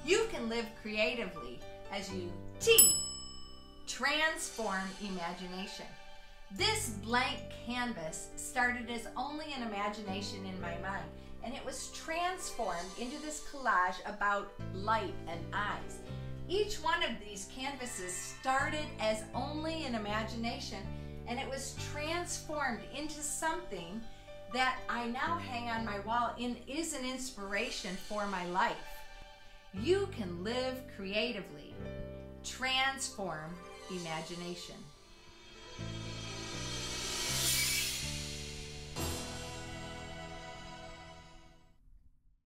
You can live creatively as you transform imagination. This blank canvas started as only an imagination in my mind, and it was transformed into this collage about light and eyes. Each one of these canvases started as only an imagination, and it was transformed into something that I now hang on my wall and is an inspiration for my life. You can live creatively. Transform imagination.